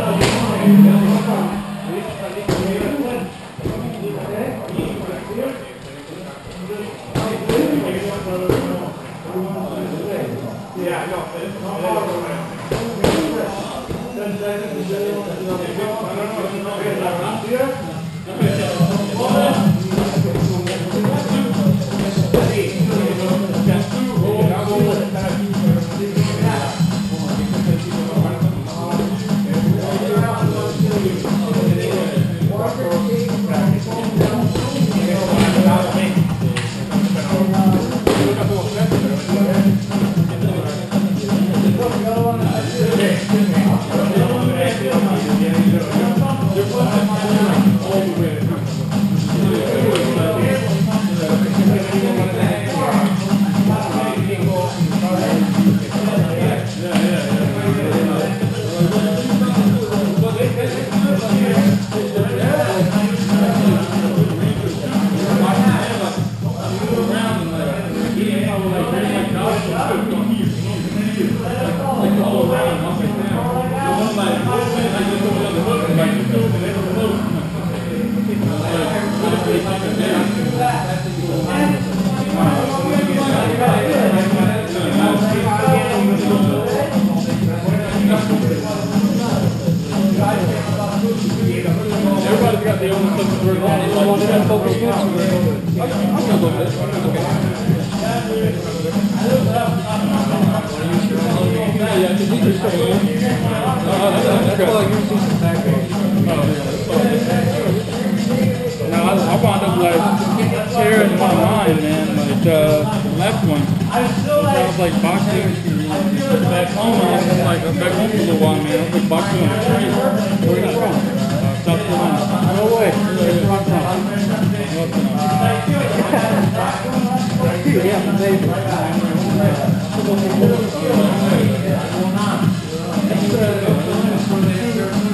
Everybody's got their own stuff to work on. If I want to focus on I'm going to go with it. Yeah, because you just I wound up like tearing my mind, man. Like the left one. I was like boxing back home. I was like back home for a little while, man. I was like boxing on the street. Where are you from? South Carolina. No way. That's where I'm from. Yeah, baby.